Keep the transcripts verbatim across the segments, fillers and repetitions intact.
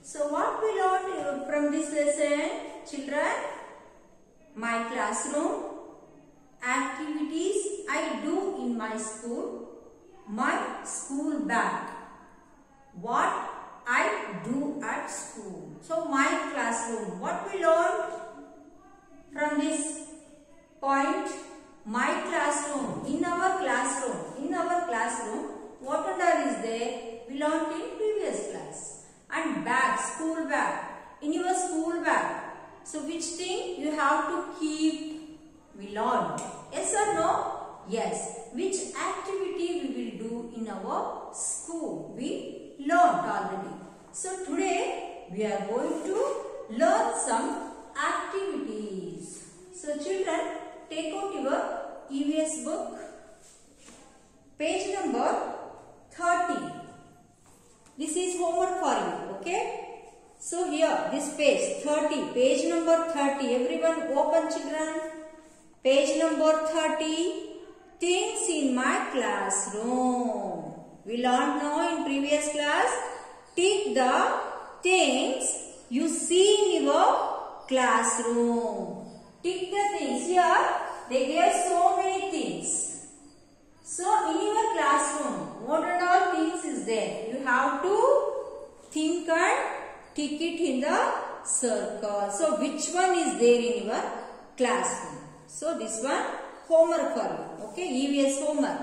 So what we learned from this lesson, children? My classroom, activities I do in my school, my school bag, what I do at school. So my classroom, what we learned from this point? My classroom, in our classroom, in our classroom, what and all is there? We learned in previous class. And bag, school bag, in your school bag. So which thing you have to keep? We learned. Yes or no? Yes. Which activity we will do in our school? We learned already. So today we are going to learn some activities. So children, take out your E V S book, page number thirty. This is homework for you, okay? So here, this page thirty, page number thirty. Everyone open, children. Page number thirty, things in my classroom. We learned now in previous class, tick the things you see in your classroom. Tick the things. Here, they gave so many things. So, in your classroom, what and all things is there? You have to think and tick it in the circle. So, which one is there in your classroom? So, this one, homework for you. Okay, E V S homework.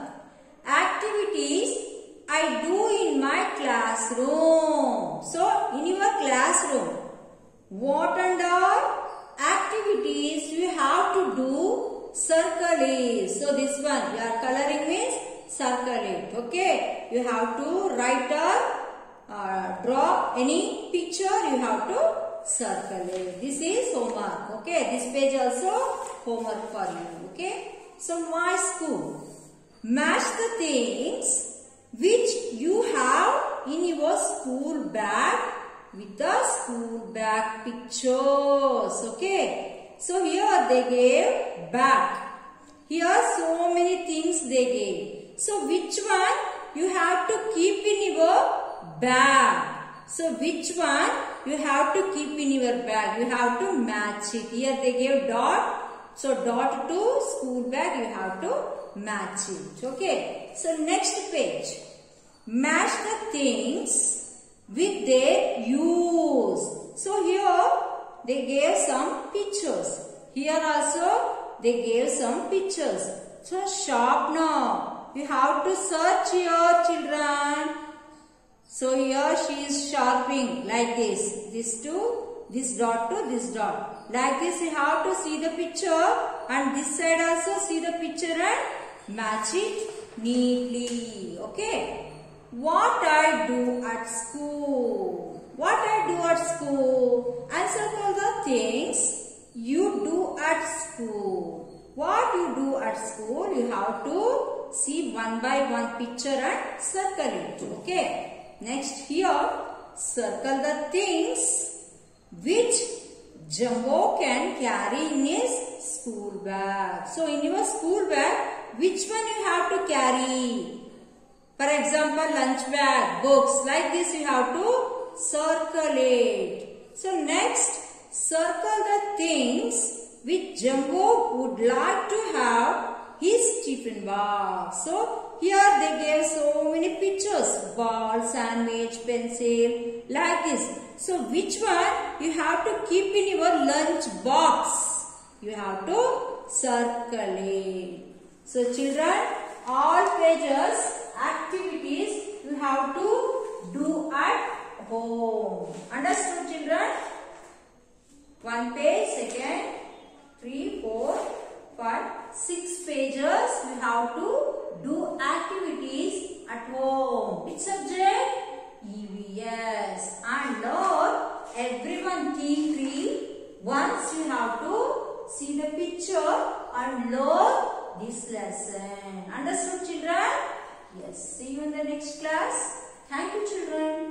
Activities I do in my classroom. So, in your classroom, what and all activities you have to do? Circle it. So this one, you are coloring means circle it. Okay. You have to write or uh, draw any picture. You have to circle it. This is homework. Okay. This page also homework for you. Okay. So my school. Match the things which you have in your school bag with the school bag pictures. Okay. So here they gave bag. Here so many things they gave. So which one you have to keep in your bag? So which one you have to keep in your bag? You have to match it. Here they gave dot. So dot to school bag you have to match it. Okay. So next page. Match the things with their use. So here they gave some pictures. Here also they gave some pictures. So sharpener. You have to search here, children. So here she is sharpening like this. This to this dot to this dot. Like this you have to see the picture and this side also see the picture and match it neatly. Okay. What I do at school. What I do at school. Answer all the things you do at school. What you do at school, you have to see one by one picture and circle it. Okay. Next here, circle the things which Jumbo can carry in his school bag. So in your school bag, which one you have to carry? For example, lunch bag, books. Like this you have to circle it. So next, circle the things which Jumbo would like to have his tiffin box. So here they gave so many pictures. Ball, sandwich, pencil, like this. So which one you have to keep in your lunch box? You have to circle it. So children, all pages, activities you have to do at home. Understood, children? One page, second, three, four, five, six pages you have to do activities at home. Which subject? E V S. And learn everyone think three. Once you have to see the picture and learn this lesson. Understood, children? Yes. See you in the next class. Thank you, children.